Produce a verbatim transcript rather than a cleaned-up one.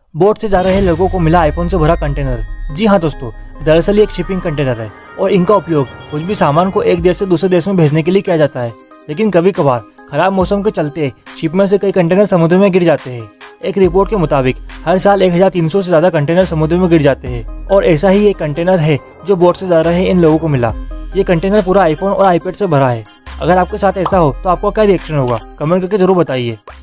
Boat से जा रहे लोगों को मिला आईफोन से भरा कंटेनर। जी हाँ दोस्तों, दरअसल ये एक शिपिंग कंटेनर है और इनका उपयोग कुछ भी सामान को एक देश से दूसरे देश में भेजने के लिए किया जाता है। लेकिन कभी कभार खराब मौसम के चलते शिप में से कई कंटेनर समुद्र में गिर जाते हैं। एक रिपोर्ट के मुताबिक हर साल एक हज़ार तीन सौ से ज़्यादा कंटेनर समुद्र में गिर जाते हैं और ऐसा ही एक कंटेनर है जो बोट से जा रहे इन लोगों को मिला। ये कंटेनर पूरा आईफोन और आईपैड से भरा है। अगर आपके साथ ऐसा हो तो आपका क्या रिएक्शन होगा, कमेंट करके जरूर बताइए।